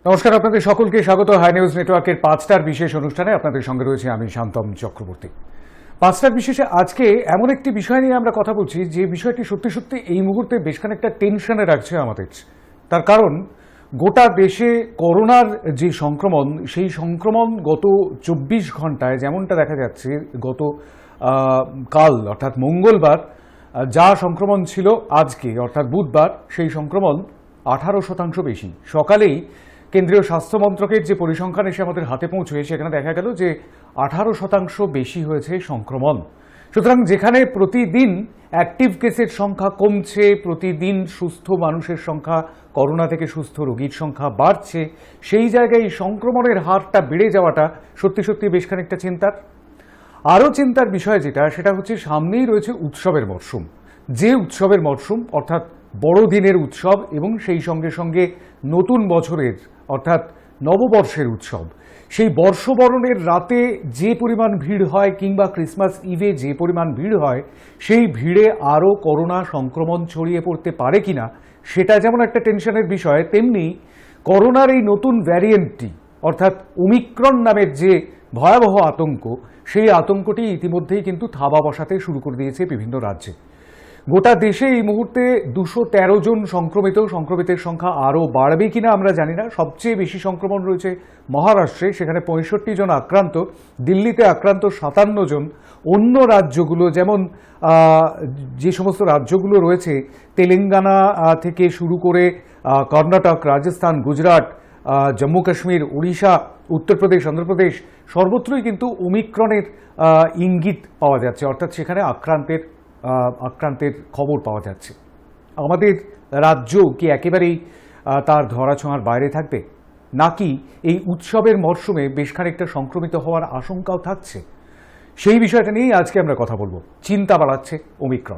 নমস্কার, আপনাদের সকলকে স্বাগত হাই নিউজ নেটওয়ার্কের 5টার বিশেষ অনুষ্ঠানে। আপনাদের সঙ্গে রয়েছে আমি শান্তম চক্রবর্তী। 5টার বিশেষে আজকে এমন একটি বিষয় নিয়ে আমরা কথা বলছি যে বিষয়টি সত্যি সত্যি এই মুহূর্তে বেশ খানিকটা টেনশনে রাখছে আমাদের। তার কারণ গোটা দেশে করোনার যে সংক্রমণ, সেই সংক্রমণ গত 24 ঘন্টায় যেমনটা দেখা যাচ্ছে, গত কাল অর্থাৎ মঙ্গলবার যা সংক্রমণ ছিল, আজকে অর্থাৎ বুধবার সেই সংক্রমণ 18% বেশি। সকালেই কেন্দ্রীয় স্বাস্থ্য মন্ত্রকের যে পরিসংখ্যান এসে আমাদের হাতে পৌঁছয়, সেখানে দেখা গেল যে 18% বেশি হয়েছে সংক্রমণ। সুতরাং যেখানে প্রতিদিন অ্যাক্টিভ কেসের সংখ্যা কমছে, প্রতিদিন সুস্থ মানুষের সংখ্যা, করোনা থেকে সুস্থ রোগীর সংখ্যা বাড়ছে, সেই জায়গায় সংক্রমণের হারটা বেড়ে যাওয়াটা সত্যি সত্যি বেশ খানিকটা চিন্তার। আরও চিন্তার বিষয় যেটা, সেটা হচ্ছে সামনেই রয়েছে উৎসবের মরশুম। যে উৎসবের মরশুম অর্থাৎ বড়দিনের উৎসব এবং সেই সঙ্গে সঙ্গে নতুন বছরের অর্থাৎ নববর্ষের উৎসব, সেই বর্ষবরণের রাতে যে পরিমাণ ভিড় হয় কিংবা ক্রিসমাস ইভে যে পরিমাণ ভিড় হয়, সেই ভিড়ে আরও করোনা সংক্রমণ ছড়িয়ে পড়তে পারে কিনা সেটা যেমন একটা টেনশনের বিষয়, তেমনি করোনার এই নতুন ভ্যারিয়েন্টটি অর্থাৎ ওমিক্রন নামের যে ভয়াবহ আতঙ্ক, সেই আতঙ্কটি ইতিমধ্যেই কিন্তু থাবা বসাতে শুরু করে দিয়েছে বিভিন্ন রাজ্যে। গোটা দেশে এই মুহূর্তে 213 জন সংক্রমিতের সংখ্যা আরও বাড়বে কিনা আমরা জানি না। সবচেয়ে বেশি সংক্রমণ রয়েছে মহারাষ্ট্রে, সেখানে 65 জন আক্রান্ত। দিল্লিতে আক্রান্ত 57 জন। অন্য রাজ্যগুলো যেমন যে সমস্ত রাজ্যগুলো রয়েছে, তেলেঙ্গানা থেকে শুরু করে কর্ণাটক, রাজস্থান, গুজরাট, জম্মু কাশ্মীর, উড়িষ্যা, উত্তরপ্রদেশ, অন্ধ্রপ্রদেশ, সর্বত্রই কিন্তু ওমিক্রনের ইঙ্গিত পাওয়া যাচ্ছে, অর্থাৎ সেখানে আক্রান্তের খবর পাওয়া যাচ্ছে। আমাদের রাজ্য কি একেবারেই তার ধরাছোঁয়ার বাইরে থাকবে, নাকি এই উৎসবের মরশুমে বেশ খানিকটা সংক্রমিত হওয়ার আশঙ্কাও থাকছে? সেই বিষয়টা নিয়েই আজকে আমরা কথা বলবো। চিন্তা বাড়াচ্ছে ওমিক্রন।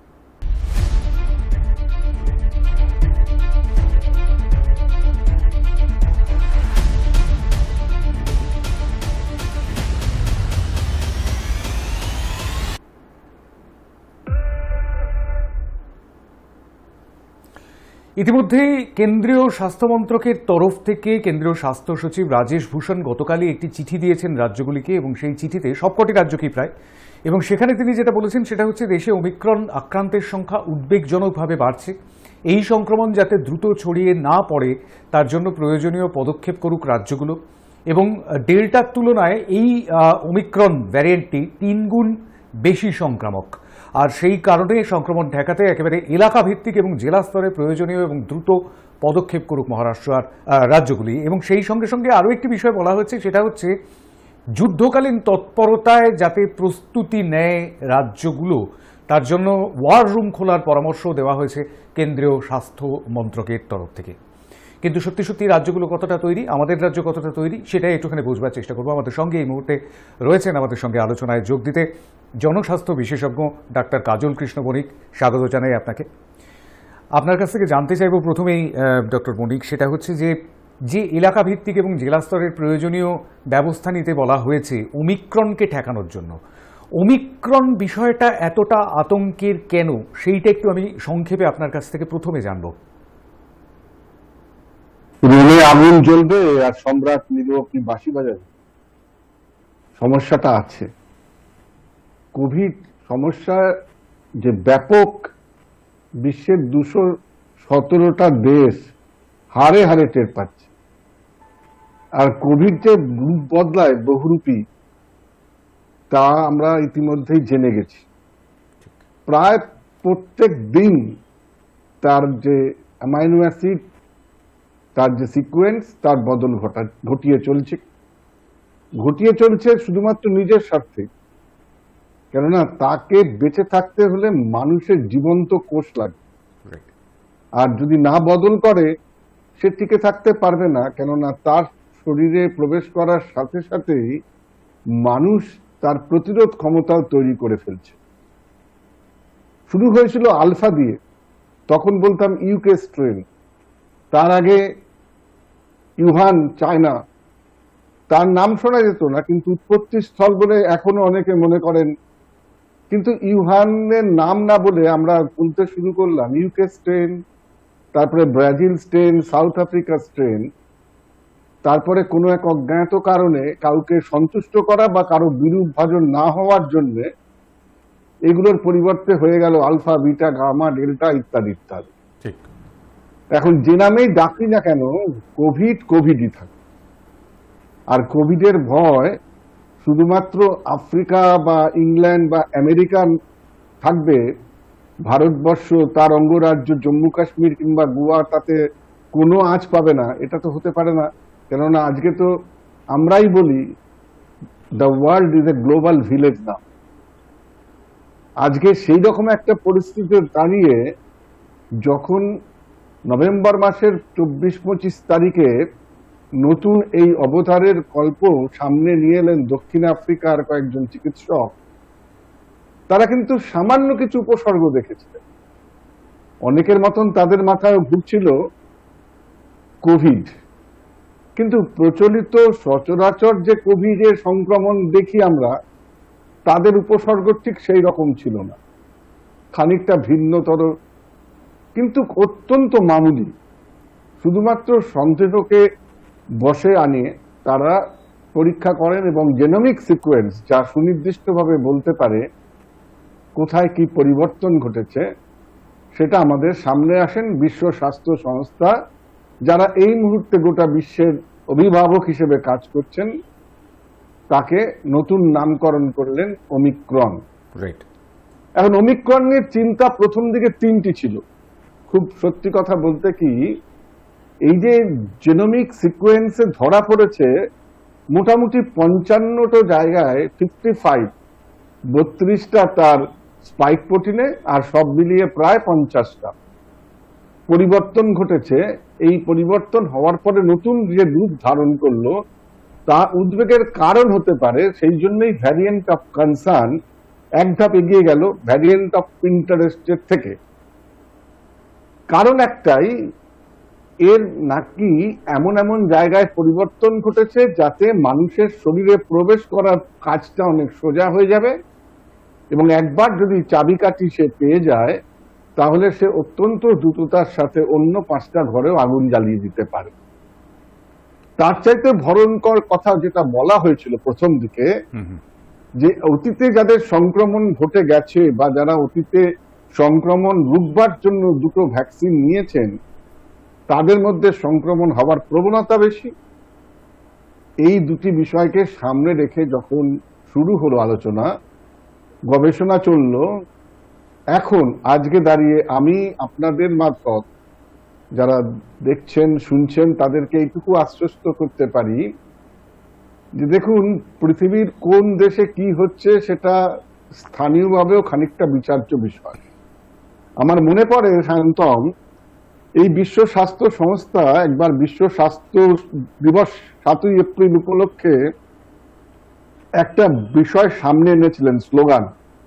ইতিমধ্যেই কেন্দ্রীয় স্বাস্থ্যমন্ত্রকের তরফ থেকে কেন্দ্রীয় স্বাস্থ্য সচিব রাজেশ ভূষণ গতকালই একটি চিঠি দিয়েছেন রাজ্যগুলিকে, এবং সেই চিঠিতে সবকটি রাজ্যকেই প্রায়, এবং সেখানে তিনি যেটা বলেছেন সেটা হচ্ছে দেশে ওমিক্রন আক্রান্তের সংখ্যা উদ্বেগজনকভাবে বাড়ছে। এই সংক্রমণ যাতে দ্রুত ছড়িয়ে না পড়ে তার জন্য প্রয়োজনীয় পদক্ষেপ করুক রাজ্যগুলো, এবং ডেল্টার তুলনায় এই ওমিক্রন ভ্যারিয়েন্টটি 3 গুণ বেশি সংক্রামক। আর সেই কারণে সংক্রমণ ঠেকাতে একেবারে এলাকা ভিত্তিক এবং জেলা স্তরে প্রয়োজনীয় এবং দ্রুত পদক্ষেপ করুক মহারাষ্ট্র আর রাজ্যগুলি। এবং সেই সঙ্গে সঙ্গে আরও একটি বিষয় বলা হয়েছে, সেটা হচ্ছে যুদ্ধকালীন তৎপরতায় যাতে প্রস্তুতি নেয় রাজ্যগুলো, তার জন্য ওয়ার রুম খোলার পরামর্শ দেওয়া হয়েছে কেন্দ্রীয় স্বাস্থ্য মন্ত্রকের তরফ থেকে। কিন্তু সত্যি সত্যি রাজ্যগুলো কতটা তৈরি, আমাদের রাজ্য কতটা তৈরি, সেটাই একটুখানি বুঝবার চেষ্টা করবো। আমাদের সঙ্গে এই মুহূর্তে রয়েছেন আমাদের সঙ্গে আলোচনায় যোগ দিতে জনস্বাস্থ্য বিশেষজ্ঞ ডাক্তার কাজল কৃষ্ণ বণিক। স্বাগত জানাই আপনাকে। আপনার কাছ থেকে জানতে চাইব প্রথমেই ডক্টর বণিক, সেটা হচ্ছে যে এলাকা ভিত্তিক এবং জেলা স্তরের প্রয়োজনীয় ব্যবস্থা নিতে বলা হয়েছে ওমিক্রনকে ঠেকানোর জন্য, ওমিক্রন বিষয়টা এতটা আতঙ্কের কেন, সেইটা একটু আমি সংক্ষেপে আপনার কাছ থেকে প্রথমে জানবো। রোলে আগুন জ্বলবে আর সম্রাট নিরবকি বাঁশি বাজাবে, সমস্যাটা আছে। কোভিড সমস্যা যে ব্যাপক, বিশ্বের 217টা দেশ হারে হারে টের পাচ্ছে। আর কোভিড যে রূপ বদলায় বহুরূপী, তা আমরা ইতিমধ্যেই জেনে গেছি। প্রায় প্রত্যেক দিন তার যে অ্যামাইনো অ্যাসিড, তার যে সিকোয়েন্স, তার বদল ঘটিয়ে চলছে শুধুমাত্র নিজের স্বার্থে। কেননা তাকে বেঁচে থাকতে হলে মানুষের জীবন্ত কোষ লাগবে, আর যদি না বদল করে সে টিকে থাকতে পারবে না। কেননা তার শরীরে প্রবেশ করার সাথে সাথেই মানুষ তার প্রতিরোধ ক্ষমতাও তৈরি করে ফেলছে। শুরু হয়েছিল আলফা দিয়ে, তখন বলতাম ইউকে স্ট্রেন, তার আগে ইউহান চায়না, তার নাম শোনা যেত না, কিন্তু উৎপত্তি স্থল বলে এখনো অনেকে মনে করেন। কিন্তু ইউহানের নাম না বলে আমরা বলতে শুরু করলাম ইউকে স্ট্রেন, তারপরে Brazil strain, South Africa strain. তারপরে কোনো এক অজ্ঞাত কারণে কাউকে সন্তুষ্ট করা বা কারো বিরূপ ভাজন না হওয়ার জন্য এগুলোর পরিবর্তে হয়ে গেল আলফা, বিটা, গামা, ডেল্টা ইত্যাদি ইত্যাদি। ঠিক। এখন যে নামেই ডাকি না কেন, কোভিডই থাকে। আর কোভিডের ভয় শুধুমাত্র আফ্রিকা বা ইংল্যান্ড বা আমেরিকা থাকবে, ভারতবর্ষ তার অঙ্গরাজ্য জম্মু কাশ্মীর কিংবা গোয়া তাতে কোনো আঁচ পাবে না, এটা তো হতে পারে না। কেননা আজকে তো আমরাই বলি the world is a global village now. আজকে সেই রকম একটা পরিস্থিতিতে দাঁড়িয়ে যখন নভেম্বর মাসের 24-25 তারিখে নতুন এই অবতারের গল্প সামনে নিয়ে এলেন দক্ষিণ আফ্রিকার কয়েকজন চিকিৎসক, তারা কিন্তু সামান্য কিছু উপসর্গ দেখেছিলেন। অনেকের মতন তাদের মাথায় ঘুরছিল কোভিড, কিন্তু প্রচলিত সচরাচর যে কোভিডের সংক্রমণ দেখি আমরা, তাদের উপসর্গ ঠিক সেই রকম ছিল না, খানিকটা ভিন্নতর কিন্তু অত্যন্ত মামুলি। শুধুমাত্র সন্দেহকে বশে আনিয়ে তারা পরীক্ষা করেন এবং জেনোমিক সিকোয়েন্স, যা সুনির্দিষ্টভাবে বলতে পারে কোথায় কি পরিবর্তন ঘটেছে, সেটা আমাদের সামনে আসেন বিশ্ব স্বাস্থ্য সংস্থা, যারা এই মুহূর্তে গোটা বিশ্বের অভিভাবক হিসেবে কাজ করছেন, তাকে নতুন নামকরণ করলেন ওমিক্রন। এখন ওমিক্রনের চিন্তা প্রথম দিকে তিনটি ছিল। খুব সত্যি কথা বলতে কি, এই যে জেনোমিক সিকোয়েন্সে ধরা পড়েছে মোটামুটি 55টা জায়গায় 32টা তার স্পাইক প্রোটিনে, আর সব মিলিয়ে প্রায় 50টা পরিবর্তন ঘটেছে। এই পরিবর্তন হওয়ার পরে নতুন যে রূপ ধারণ করলো, তা উদ্বেগের কারণ হতে পারে। সেই জন্যই ভ্যারিয়েন্ট অফ কনসার্ন এক ধাপ এগিয়ে গেল ভ্যারিয়েন্ট অফ ইন্টারেস্টের থেকে। কারণ একটাই, এর নাকি এমন এমন জায়গায় পরিবর্তন ঘটেছে যাতে মানুষের শরীরে প্রবেশ করার কাজটা অনেক সোজা হয়ে যাবে, এবং একবার যদি চাবিকাঠি সে পেয়ে যায় তাহলে সে অত্যন্ত দ্রুততার সাথে অন্য 5টা ঘরেও আগুন জ্বালিয়ে দিতে পারে। তার চাইতে ভয়ঙ্কর কথা যেটা বলা হয়েছিল প্রথম দিকে, যে অতীতে যাদের সংক্রমণ ঘটে গেছে বা যারা অতীতে সংক্রমণ রুখবার জন্য 2টো ভ্যাকসিন নিয়েছেন, তাদের মধ্যে সংক্রমণ হওয়ার প্রবণতা বেশি। এই দুটি বিষয়কে সামনে রেখে যখন শুরু হলো আলোচনা, গবেষণা চলল, এখন আজকে দাঁড়িয়ে আমি আপনাদের মারফত যারা দেখছেন শুনছেন তাদেরকে এইটুকু আশ্বস্ত করতে পারি যে দেখুন, পৃথিবীর কোন দেশে কি হচ্ছে সেটা স্থানীয়ভাবেও খানিকটা বিচার্য বিষয়। আমার মনে পড়ে শান্তম, এই বিশ্ব স্বাস্থ্য সংস্থা একবার বিশ্ব স্বাস্থ্য দিবস 7ই এপ্রিল উপলক্ষে একটা বিষয় সামনে এনেছিলেন, slogan,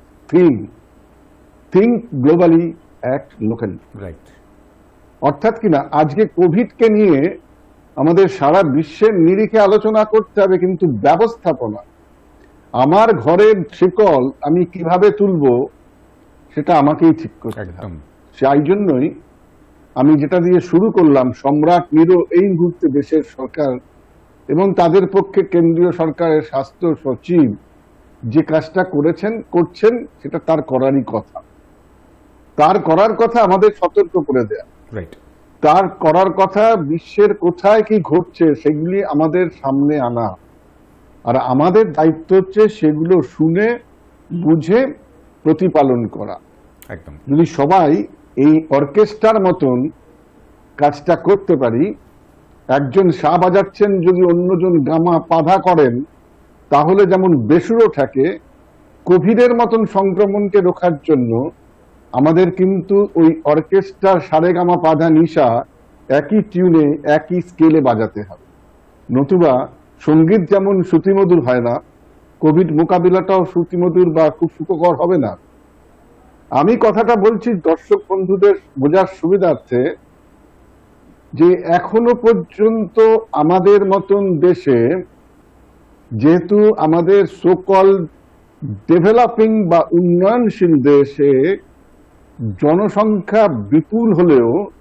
think globally, act locally. অর্থাৎ কিনা আজকে কোভিডকে নিয়ে আমাদের সারা বিশ্বের নিরিখে আলোচনা করতে হবে, কিন্তু ব্যবস্থাপনা, আমার ঘরের শিকল আমি কিভাবে তুলবো সেটা আমাকেই ঠিক করতে হবে। সেই জন্যই আমি যেটা দিয়ে শুরু করলাম, সম্রাট নিরো এই মুহূর্তে দেশের সরকার এবং তাদের পক্ষে কেন্দ্রীয় সরকারের স্বাস্থ্য সচিব যে কাজটা করছেন সেটা তার করারই কথা। তার করার কথা আমাদের সতর্ক করে দেয়া, তার করার কথা বিশ্বের কোথায় কি ঘটছে সেগুলি আমাদের সামনে আনা, আর আমাদের দায়িত্ব হচ্ছে সেগুলো শুনে বুঝে প্রতিপালন করা। যদি সবাই এই অর্কেস্ট্রার মতন কাজটা করতে পারি, একজন সা বাজাচ্ছেন যদি অন্যজন গামা বাধা করেন, তাহলে যেমন বেসুরো থাকে, কোভিডের মতন সংক্রমণকে রোখার জন্য আমাদের কিন্তু ওই অর্কেস্ট্রার সারেগামা পাধা নিশা একই টিউনে একই স্কেলে বাজাতে হবে। নতুবা সঙ্গীত যেমন শ্রুতিমধুর হয় না, কোভিড মোকাবিলাটাও শ্রুতিমধুর বা খুব সুখকর হবে না। আমি কথাটা বলছি দর্শক বন্ধুদের বোঝার সুবিধার্থে, যে এখনো পর্যন্ত আমাদের মতন দেশে, যেহেতু আমাদের সোকল ডেভেলপিং বা উন্নয়নশীল দেশে জনসংখ্যা বিপুল হলেও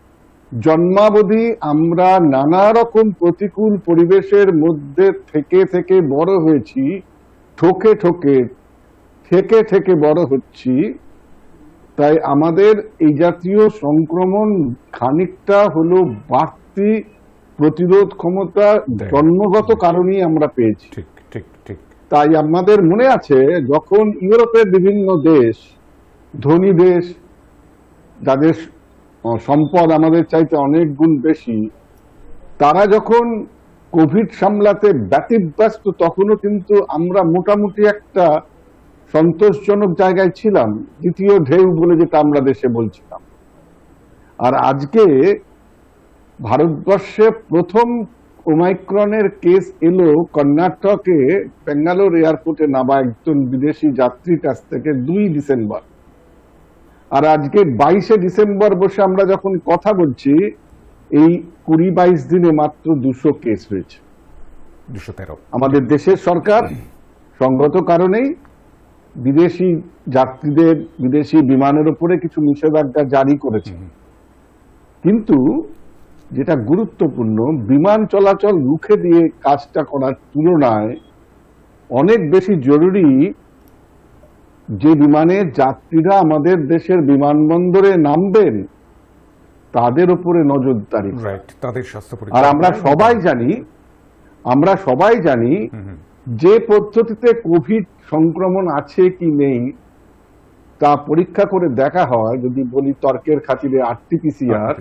জন্মাবধি আমরা নানা রকম প্রতিকূল পরিবেশের মধ্যে থেকে থেকে বড় হয়েছি, ঠকে ঠকে থেকে থেকে বড় হচ্ছি। তাই আমাদের এই জাতীয় সংক্রমণ খানিকটা হলো বাড়তি প্রতিরোধ ক্ষমতা জন্মগত কারণেই আমরা পেয়েছি। ঠিক ঠিক ঠিক। তাই আমাদের মনে আছে যখন ইউরোপের বিভিন্ন দেশ, ধনী দেশ, যাদের সম্পদ আমাদের চাইতে অনেক গুণ বেশি, তারা যখন কোভিড সামলাতে ব্যতিব্যস্ত, তখনও কিন্তু আমরা মোটামুটি একটা সন্তোষজনক জায়গায় ছিলাম, দ্বিতীয় ঢেউ বলে যেটা আমরা দেশে বলছিলাম। আর আজকে ভারতবর্ষে প্রথম ওমাইক্রনের কেস এলো কর্ণাটকে বেঙ্গালোর এয়ারপোর্টে নামা একজন বিদেশি যাত্রীর কাছ থেকে 2 ডিসেম্বর। আর আজকে 22শে ডিসেম্বর বসে আমরা যখন কথা বলছি, এই 20-22 দিনে মাত্র 200 কেস হয়েছে। 213। আমাদের আমাদের দেশের সরকার সঙ্গত কারণেই বিদেশি যাত্রীদের বিদেশি বিমানের উপরে কিছু নিষেধাজ্ঞা জারি করেছে। কিন্তু যেটা গুরুত্বপূর্ণ, বিমান চলাচল রুখে দিয়ে কাজটা করার তুলনায় অনেক বেশি জরুরি যে বিমানের যাত্রীরা আমাদের দেশের বিমানবন্দরে নামবেন তাদের উপরে নজরদারি। তাদের স্বাস্থ্য পরীক্ষা। আর আমরা সবাই জানি যে পদ্ধতিতে কোভিড সংক্রমণ আছে কি নেই তা পরীক্ষা করে দেখা হয়, যদি বলি তর্কের খাতিরে RT-PCR,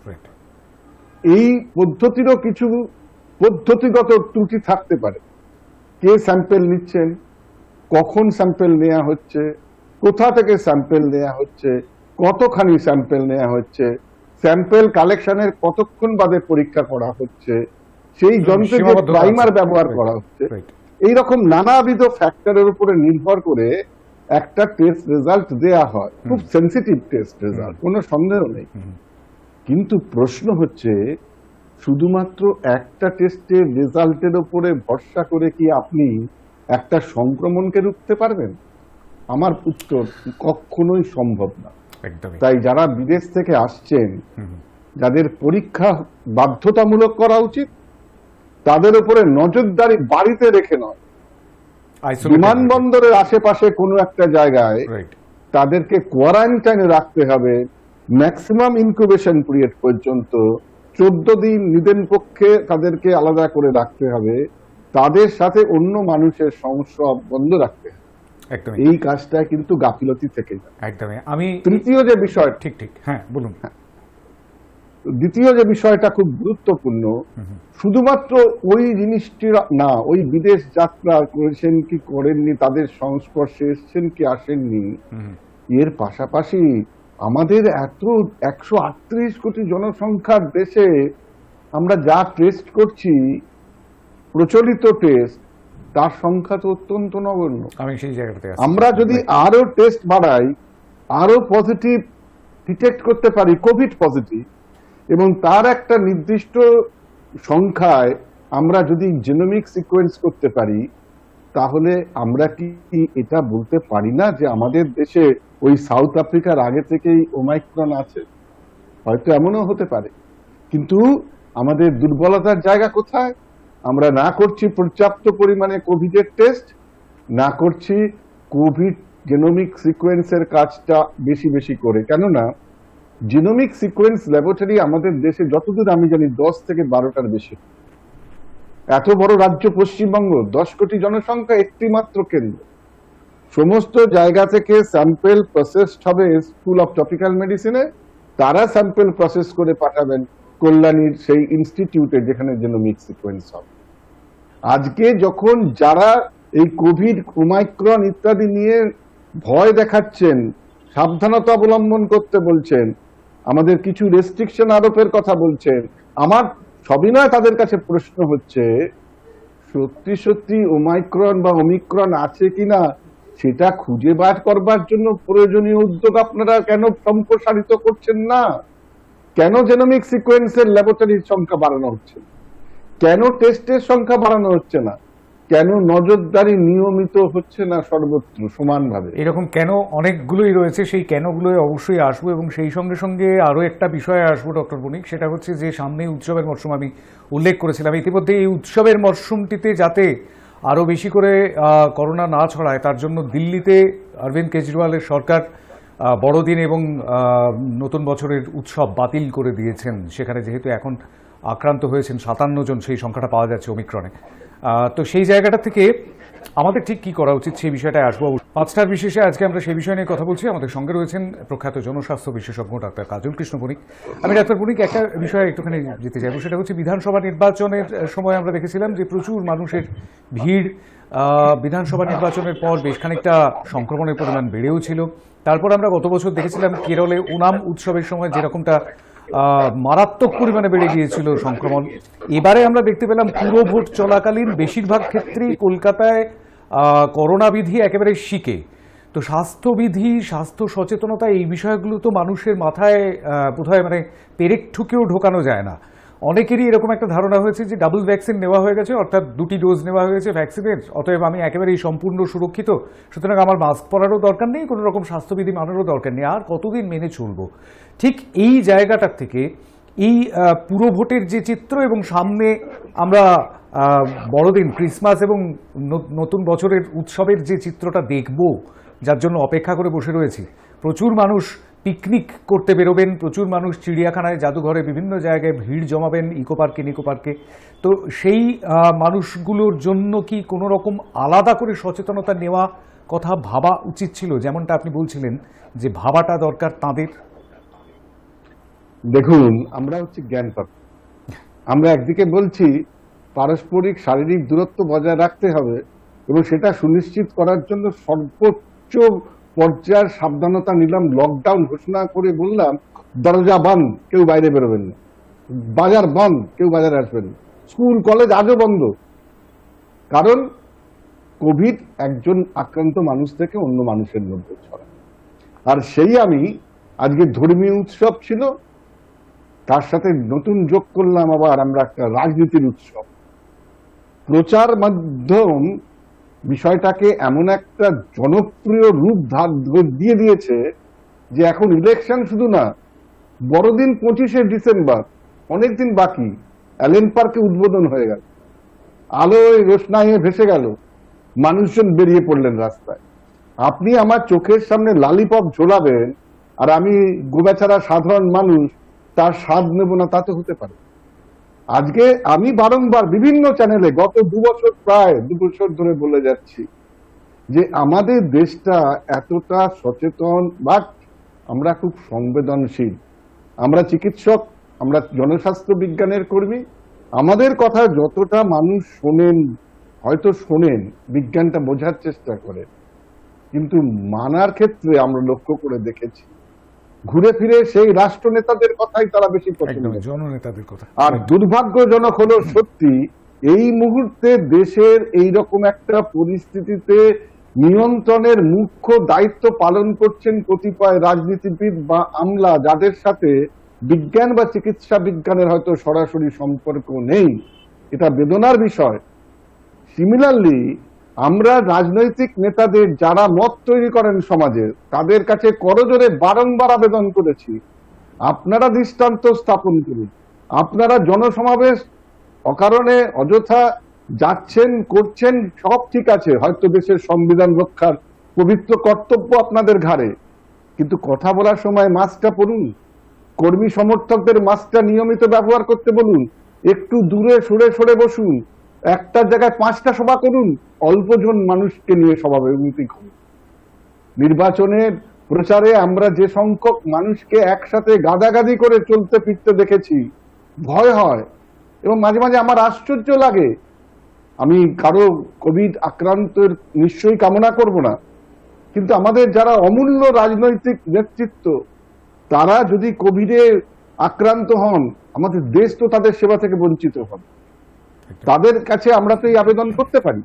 এই পদ্ধতিরও কিছু পদ্ধতিগত ত্রুটি থাকতে পারে। কে স্যাম্পেল নিচ্ছেন, কখন স্যাম্পেল নেওয়া হচ্ছে, কোথা থেকে স্যাম্পেল নেওয়া হচ্ছে, কতখানি স্যাম্পেল নেওয়া হচ্ছে, স্যাম্পেল কালেকশনের কতক্ষণ বাদে পরীক্ষা করা হচ্ছে, সেই যন্ত্রে যে প্রাইমার ব্যবহার করা হচ্ছে, এইরকম নানাবিধ ফ্যাক্টরের উপরে নির্ভর করে একটা টেস্ট রেজাল্ট দেয়া হয়। খুব সেন্সিটিভ টেস্ট রেজাল্ট, কোনো সন্দেহ নেই। কিন্তু প্রশ্ন হচ্ছে, শুধুমাত্র একটা টেস্টের রেজাল্টের উপরে ভরসা করে কি আপনি একটা সংক্রমণকে রুখতে পারবেন? আমার উত্তর, কখনোই সম্ভব না। তাই যারা বিদেশ থেকে আসছেন, যাদের পরীক্ষা বাধ্যতামূলক করা উচিত, তাদের উপরে নজরদারি বাড়িতে রেখে নয়, বিমানবন্দরের আশেপাশে কোনো একটা জায়গায় তাদেরকে কোয়ারেন্টাইনে রাখতে হবে ম্যাক্সিমাম ইনকিউবেশন পিরিয়ড পর্যন্ত। 14 দিন নিদেন পক্ষে তাদেরকে আলাদা করে রাখতে হবে, তাদের সাথে অন্য মানুষের সংস্রব বন্ধ রাখতে হবে। এই কাজটা কিন্তু গাফিলতি থেকে যায়। একদমই। আমি তৃতীয় যে বিষয়, ঠিক ঠিক, হ্যাঁ বলুন। দ্বিতীয় যে বিষয়টা খুব গুরুত্বপূর্ণ, শুধুমাত্র ওই জিনিসটি না, ওই বিদেশ যাত্রা করেছেন কি করেননি, তাদের সংস্পর্শে এসছেন কি আসেননি, এর পাশাপাশি আমাদের এত 138 কোটি জনসংখ্যার দেশে আমরা যা টেস্ট করছি, প্রচলিত টেস্ট, তার সংখ্যা তো অত্যন্ত নগণ্য। আমি সেই জায়গাটাতে আছি। আমরা যদি আরো টেস্ট বাড়াই, আরো পজিটিভ ডিটেক্ট করতে পারি, কোভিড পজিটিভ, এবং তার একটা নির্দিষ্ট সংখ্যায় আমরা যদি জেনোমিক সিকোয়েন্স করতে পারি, তাহলে আমরা কি এটা বলতে পারি না যে আমাদের দেশে ওই সাউথ আফ্রিকার আগে থেকেই ওমাইক্রন আছে? হয়তো এমনও হতে পারে। কিন্তু আমাদের দুর্বলতার জায়গা কোথায়? আমরা না করছি পর্যাপ্ত পরিমাণে কোভিডের টেস্ট, না করছি কোভিড জেনোমিক সিকোয়েন্সের কাজটা বেশি বেশি করে। কেননা জিনোমিক সিকোয়েন্স ল্যাবরেটরি আমাদের দেশে যতদূর আমি জানি 10 থেকে 12টার বেশি। এত বড় রাজ্য পশ্চিমবঙ্গ, 10 কোটি জনসংখ্যা, একটি মাত্র কেন্দ্র। সমস্ত জায়গা থেকে স্যাম্পেল প্রসেসড হবে স্কুল অফ ট্রপিক্যাল মেডিসিনে, তারা স্যাম্পেল প্রসেস করে পাঠাবেন কল্যাণীর সেই ইনস্টিটিউটে যেখানে জেনোমিক সিকোয়েন্স হবে। আজকে যখন যারা এই কোভিড, ওমাইক্রন ইত্যাদি নিয়ে ভয় দেখাচ্ছেন, সাবধানতা অবলম্বন করতে বলছেন, আমাদের কিছু রেস্ট্রিকশন আরোপের কথা বলছেন, আমার সবিনয় তাদের কাছে প্রশ্ন হচ্ছে, সত্যি সত্যি ওমাইক্রন বা ওমিক্রন আছে কিনা সেটা খুঁজে বার করবার জন্য প্রয়োজনীয় উদ্যোগ আপনারা কেন সম্প্রসারিত করছেন না? কেন জেনোমিক সিকোয়েন্সের ল্যাবরেটরির সংখ্যা বাড়ানো হচ্ছে? কেন টেস্টের সংখ্যা বাড়ানো হচ্ছে না? কেন নজরদারি নিয়মিত হচ্ছে না সর্বত্র সমানভাবে? এরকম কেন অনেকগুলোই রয়েছে, সেই কেনগুলোই অবশ্যই আসবো, এবং সেই সঙ্গে সঙ্গে আরও একটা বিষয়ে আসবো ডক্টর বণিক, সেটা হচ্ছে যে সামনে উৎসবের মরশুম আমি উল্লেখ করেছিলাম ইতিমধ্যে। এই উৎসবের মরশুমটিতে যাতে আরও বেশি করে করোনা না ছড়ায় তার জন্য দিল্লিতে অরবিন্দ কেজরিওয়ালের সরকার বড়দিন এবং নতুন বছরের উৎসব বাতিল করে দিয়েছেন। সেখানে যেহেতু এখন আক্রান্ত হয়েছেন 57 জন, সেই সংখ্যাটা পাওয়া যাচ্ছে ওমিক্রনে। তো সেই জায়গাটা থেকে আমাদের ঠিক কি করা উচিত সেই বিষয়টায় আসবো। 5 স্টার বিশেষে আজকে আমরা সেই বিষয় নিয়ে কথা বলছি। আমাদের সঙ্গে রয়েছেন প্রখ্যাত জনস্বাস্থ্য বিশেষজ্ঞ ডাক্তার কাজল কৃষ্ণ বণিক। আমি ডাক্তার বণিক একটা বিষয়ে একটুখানি যেতে চাইবো, সেটা হচ্ছে বিধানসভা নির্বাচনের সময় আমরা দেখেছিলাম যে প্রচুর মানুষের ভিড়। বিধানসভা নির্বাচনের পর বেশ খানিকটা সংক্রমণের পরিমাণ বেড়েও ছিল। তারপর আমরা গত বছর দেখেছিলাম কেরলে ওনাম উৎসবের সময় যেরকমটা মারাত্মক পরিমাণে বেড়ে গিয়েছিল সংক্রমণ। এবারে আমরা দেখতে পেলাম পুরো ভোট চলাকালীন বেশিরভাগ ক্ষেত্রেই কলকাতায় করোনা বিধি একেবারে শিকে। তো স্বাস্থ্যবিধি, স্বাস্থ্য সচেতনতা, এই বিষয়গুলো তো মানুষের মাথায় বোধহয় মানে পেরেক ঠুকেও ঢোকানো যায় না। অনেকেরই এরকম একটা ধারণা হয়েছে যে ডাবল ভ্যাকসিন নেওয়া হয়ে গেছে, অর্থাৎ 2টি ডোজ নেওয়া হয়ে গেছে ভ্যাকসিনের, অতএব আমি একেবারেই সম্পূর্ণ সুরক্ষিত, সুতরাং আমার মাস্ক পরারও দরকার নেই, কোনো রকম স্বাস্থ্যবিধি মানারও দরকার নেই, আর কতদিন মেনে চলবো। ঠিক এই জায়গাটার থেকে এই পুরো ভোটের যে চিত্র এবং সামনে আমরা বড়দিন, ক্রিসমাস এবং নতুন বছরের উৎসবের যে চিত্রটা দেখব, যার জন্য অপেক্ষা করে বসে রয়েছি, প্রচুর মানুষ পিকনিক করতে বেরোবেন, প্রচুর মানুষ চিড়িয়াখানায়, জাদুঘরে, বিভিন্ন জায়গায় ভিড় জমাবেন, ইকো পার্কে। তো সেই মানুষগুলোর জন্য কি কোনো রকম আলাদা করে সচেতনতা নেওয়া কথা ভাবা উচিত ছিল, যেমনটা আপনি বলছিলেন যে ভাবাটা দরকার তাঁদের? দেখুন, আমরা হচ্ছে জ্ঞান প্রাপ্ত। আমরা একদিকে বলছি পারস্পরিক শারীরিক দূরত্ব বজায় রাখতে হবে এবং সেটা সুনিশ্চিত করার জন্য সর্বোচ্চ পর্যায়ের সাবধানতা নিলাম, লকডাউন ঘোষণা করে বললাম দরজা বন্ধ, কেউ বাইরে বেরোবেন না, বাজার বন্ধ, কেউ বাজারে আসবেন না, স্কুল কলেজ আজও বন্ধ। কারণ কোভিড একজন আক্রান্ত মানুষ থেকে অন্য মানুষের মধ্যে ছড়ায়। আর সেই আমি আজকে ধর্মীয় উৎসব ছিল, তার সাথে নতুন যোগ করলাম আবার আমরা একটা রাজনীতির উৎসব। প্রচার মাধ্যম বিষয়টাকে এমন একটা জনপ্রিয় রূপ দিয়ে দিয়েছে যে এখন ইলেকশন শুধু না, বড়দিন 25শে ডিসেম্বর, অনেকদিন বাকি, অ্যালেন পার্কে উদ্বোধন হয়ে গেল, আলোয় রোশনাইয়ে ভেসে গেল, মানুষজন বেরিয়ে পড়লেন রাস্তায়। আপনি আমার চোখের সামনে লালিপপ ঝোলাবেন আর আমি গোবেচারা সাধারণ মানুষ তার স্বাদ নেব না, তা তো হতে পারে। আজকে আমি বারংবার বিভিন্ন চ্যানেলে গত 2 বছর, প্রায় 2 বছর ধরে বলে যাচ্ছি যে আমাদের দেশটা এতটা সচেতন, বাট আমরা খুব সংবেদনশীল। আমরা চিকিৎসক, আমরা জনস্বাস্থ্য বিজ্ঞানের কর্মী, আমাদের কথা যতটা মানুষ শোনেন, হয়তো শোনেন, বিজ্ঞানটা বোঝার চেষ্টা করেন, কিন্তু মানার ক্ষেত্রে আমরা লক্ষ্য করে দেখেছি ঘুরে ফিরে সেই রাষ্ট্র নেতাদের কথাই তারা বেশি পছন্দ করে, জননেতাদের কথা। আর দুর্ভাগ্যজনক হলো সত্যি এই মুহূর্তে দেশের এইরকম একটা পরিস্থিতিতে নিয়ন্ত্রণের মুখ্য দায়িত্ব পালন করছেন কতিপয় রাজনীতিবিদ বা আমলা, যাদের সাথে বিজ্ঞান বা চিকিৎসা বিজ্ঞানের হয়তো সরাসরি সম্পর্ক নেই। এটা বেদনার বিষয়। সিমিলারলি আমরা রাজনৈতিক নেতাদের যারা মত তৈরি করেন সমাজের, তাদের কাছে করজোরে বারংবার আবেদন করেছি, আপনারা দৃষ্টান্ত স্থাপন করুন। আপনারা জনসমাবেশ অকারণে অযথা যাচ্ছেন, করছেন, সব ঠিক আছে, হয়তো দেশের সংবিধান রক্ষার পবিত্র কর্তব্য আপনাদের ঘাড়ে, কিন্তু কথা বলার সময় মাস্কটা পরুন, কর্মী সমর্থকদের মাস্কটা নিয়মিত ব্যবহার করতে বলুন, একটু দূরে সরে বসুন, একটা জায়গায় 5টা সভা করুন, অল্পজন মানুষকে নিয়ে সভাপতি করুন। নির্বাচনের প্রচারে আমরা যে সংখ্যক মানুষকে একসাথে গাদাগাদি করে চলতে ফিরতে দেখেছি, ভয় হয় এবং মাঝে মাঝে আমার আশ্চর্য লাগে। আমি কারো কোভিড আক্রান্তের নিশ্চয়ই কামনা করব না, কিন্তু আমাদের যারা অমূল্য রাজনৈতিক নেতৃত্ব, তারা যদি কোভিডে আক্রান্ত হন, আমাদের দেশ তো তাদের সেবা থেকে বঞ্চিত হবে। তাদের কাছে আমরা তো এই আবেদন করতে পারি।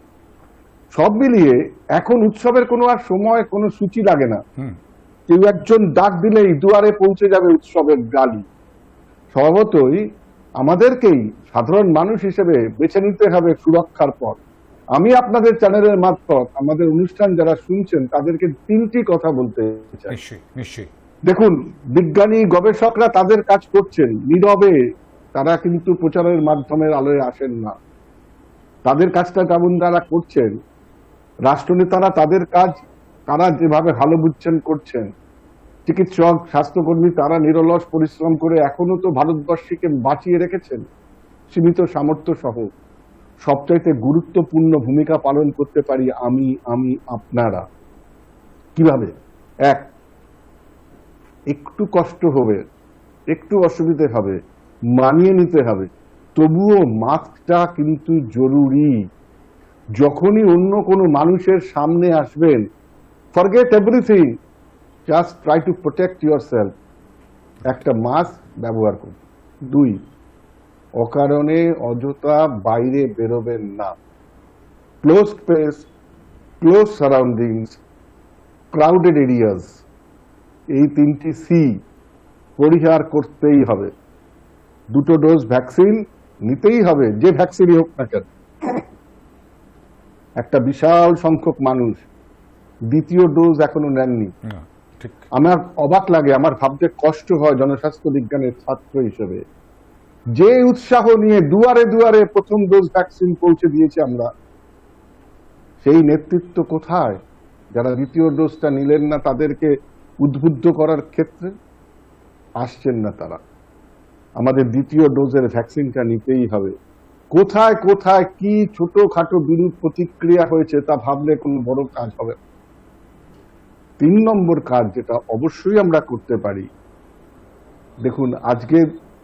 সব মিলিয়ে এখন উৎসবের কোনো আর সময়, কোনো সূচি লাগে না। কেউ একজন ডাক দিলেই দুয়ারে পৌঁছে যাবে উৎসবের গালি। স্বভাবতই আমাদেরকেই সাধারণ মানুষ হিসেবে বেছে নিতে হবে সুরক্ষার পথ। আমি আপনাদের চ্যানেলের মারফত আমাদের অনুষ্ঠান যারা শুনছেন তাদেরকে তিনটি কথা বলতে চাই। নিশ্চয়ই নিশ্চয়ই। দেখুন, বিজ্ঞানী গবেষকরা তাদের কাজ করছেন নীরবে, তারা কিন্তু প্রচারের মাধ্যমের আলোয় আসেন না। তাদের কাজটা যেমন তারা করছেন, রাষ্ট্রনেতারা তাদের কাজ তারা যেভাবে ভালো বুঝছেন করছেন, চিকিৎসক স্বাস্থ্যকর্মী তারা নিরলস পরিশ্রম করে এখনো তো ভারতবর্ষকে বাঁচিয়ে রেখেছেন। সীমিত সামর্থ্য সহ সবচাইতে গুরুত্বপূর্ণ ভূমিকা পালন করতে পারি আমি আপনারা। কিভাবে? একটু কষ্ট হবে, একটু অসুবিধে হবে, মানিয়ে নিতে হবে, তবুও মাস্কটা কিন্তু জরুরি। যখনই অন্য কোনো মানুষের সামনে আসবেন, forget everything, just try to protect yourself. একটা মাস্ক ব্যবহার করুন। 2, অকারণে অযথা বাইরে বেরোবেন না। Close space, close surroundings, crowded areas, এই 3টি সি পরিহার করতেই হবে। 2টো ডোজ ভ্যাকসিন নিতেই হবে, যে ভ্যাকসিনই হোক না কেন। একটা বিশাল সংখ্যক মানুষ 2য় ডোজ এখনো নেননি। আমার অবাক লাগে, আমার ভাবতে কষ্ট হয় জনস্বাস্থ্য বিজ্ঞানের ছাত্র হিসেবে। যে উৎসাহ নিয়ে দুয়ারে দুয়ারে প্রথম ডোজ ভ্যাকসিন পৌঁছে দিয়েছি আমরা, সেই নেতৃত্ব কোথায় যারা 2য় ডোজটা নিলেন না? তাদেরকে উদ্বুদ্ধ করার ক্ষেত্রে আসছেন না তারা। আমাদের 2য় ডোজের ভ্যাকসিনটা নিতেই হবে। কোথায় কোথায় কি ছোটখাটো বিরূপ প্রতিক্রিয়া হয়েছে তা ভাবলে কোনো বড় কাজ হবে না। 3 নম্বর কাজ যেটা অবশ্যই আমরা করতে পারি, দেখুন আজকের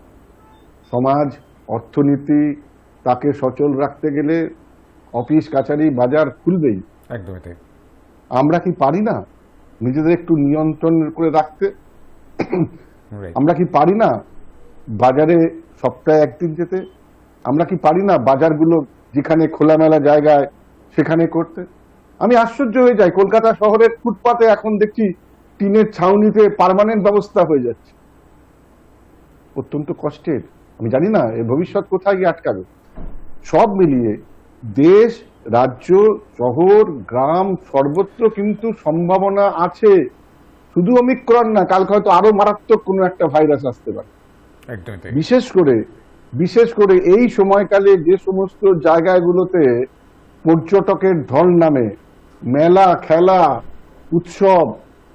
সমাজ অর্থনীতি তাকে সচল রাখতে গেলে অফিস কাছারি বাজার খুলবেই। একদমই তাই। আমরা কি পারি না নিজেদের একটু নিয়ন্ত্রণ করে রাখতে? আমরা কি পারি না বাজারে সপ্তাহে 1 দিন যেতে? আমরা কি পারি না বাজারগুলো যেখানে খোলামেলা জায়গায় সেখানে করতে? আমি আশ্চর্য হয়ে যাই, কলকাতা শহরের ফুটপাতে এখন দেখছি টিনের ছাউনিতে পার্মানেন্ট ব্যবস্থা হয়ে যাচ্ছে। অত্যন্ত কষ্টের। আমি জানি না এর ভবিষ্যৎ কোথায় গিয়ে আটকাবে। সব মিলিয়ে দেশ, রাজ্য, শহর, গ্রাম সর্বত্র কিন্তু সম্ভাবনা আছে। শুধু ওমিক্রন না, কালকে হয়তো আরো মারাত্মক কোনো একটা ভাইরাস আসতে পারে। একদমই তাই। বিশেষ করে এই সময়কালে যে সমস্ত জায়গাগুলোতে পর্যটকের ঢল নামে, মেলা, খেলা, উৎসব,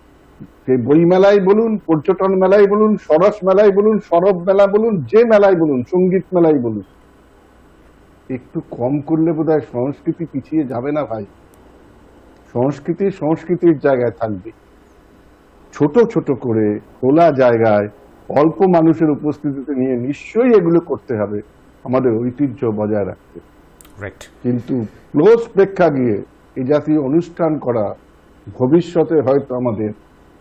বই মেলাই বলুন, পর্যটন মেলাই বলুন, সরস মেলাই বলুন, সরব মেলা বলুন, যে মেলাই বলুন, সঙ্গীত মেলাই বলুন, একটু কম করলে বোধহয় সংস্কৃতি পিছিয়ে যাবে না ভাই। সংস্কৃতির জায়গায় থাকবে। ছোট ছোট করে খোলা জায়গায় অল্প মানুষের উপস্থিতিতে নিয়ে নিশ্চয়ই এগুলো করতে হবে আমাদের ঐতিহ্য বজায় রাখতে। কিন্তু ক্লোজ প্রেক্ষাগৃহে এই জাতীয় অনুষ্ঠান করা ভবিষ্যতে হয়তো আমাদের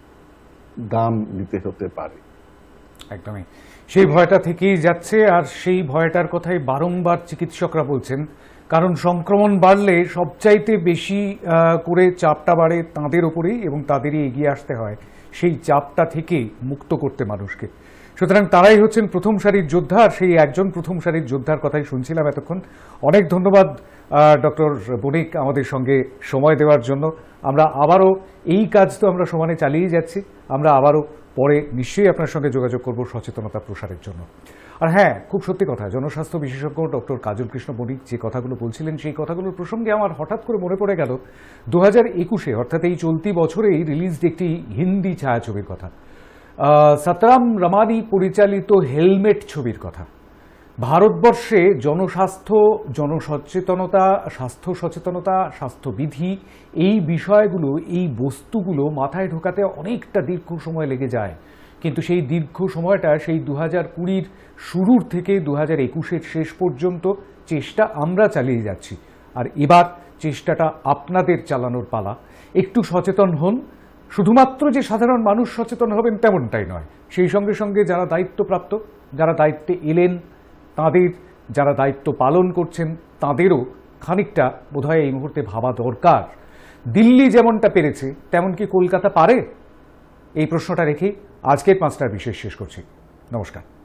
দাম নিতে হতে পারে। একদমই সেই ভয়টা থেকেই যাচ্ছে, আর সেই ভয়টার কথাই বারংবার চিকিৎসকরা বলছেন। কারণ সংক্রমণ বাড়লে সবচাইতে বেশি করে চাপটা বাড়ে তাঁদের ওপরেই, এবং তাদেরই এগিয়ে আসতে হয় সেই চাপটা থেকে মুক্ত করতে মানুষকে। সুতরাং তারাই হচ্ছেন প্রথম সারির যোদ্ধা, আর সেই একজন প্রথম সারির যোদ্ধার কথাই শুনছিলাম এতক্ষণ। অনেক ধন্যবাদ ডক্টর বণিক আমাদের সঙ্গে সময় দেওয়ার জন্য। আমরা আবারও এই কাজ তো আমরা সমানে চালিয়ে যাচ্ছি, আমরা আবারও পরে নিশ্চয়ই আপনার সঙ্গে যোগাযোগ করব সচেতনতা প্রসারের জন্য। আর হ্যাঁ, খুব সত্যি কথা, জনস্বাস্থ্য বিশেষজ্ঞ ডক্টর কাজল কৃষ্ণ বণিক যে কথাগুলো বলছিলেন, সেই কথাগুলোর প্রসঙ্গে আমার হঠাৎ করে মনে পড়ে গেল 2021-এ, অর্থাৎ এই চলতি বছরেই রিলিজড একটি হিন্দি ছায়াছবির কথা, সতরাম রমানি পরিচালিত হেলমেট ছবির কথা। ভারতবর্ষে জনস্বাস্থ্য, জনসচেতনতা, স্বাস্থ্য সচেতনতা, স্বাস্থ্যবিধি, এই বিষয়গুলো, এই বস্তুগুলো মাথায় ঢোকাতে অনেকটা দীর্ঘ সময় লেগে যায়। কিন্তু সেই দীর্ঘ সময়টা সেই 2020-র শুরুর থেকে 2021-এর শেষ পর্যন্ত চেষ্টা আমরা চালিয়ে যাচ্ছি। আর এবার চেষ্টাটা আপনাদের চালানোর পালা। একটু সচেতন হন। শুধুমাত্র যে সাধারণ মানুষ সচেতন হবেন তেমনটাই নয়, সেই সঙ্গে সঙ্গে যারা দায়িত্বপ্রাপ্ত, যারা দায়িত্বে এলেন, তাদের, যারা দায়িত্ব পালন করছেন তাদেরও খানিকটা বোধহয় এই মুহূর্তে ভাবা দরকার। দিল্লি যেমনটা পেরেছে তেমন কি কলকাতা পারে? এই প্রশ্নটা রেখেই আজকের 5টার বিশেষ শেষ করছি। নমস্কার।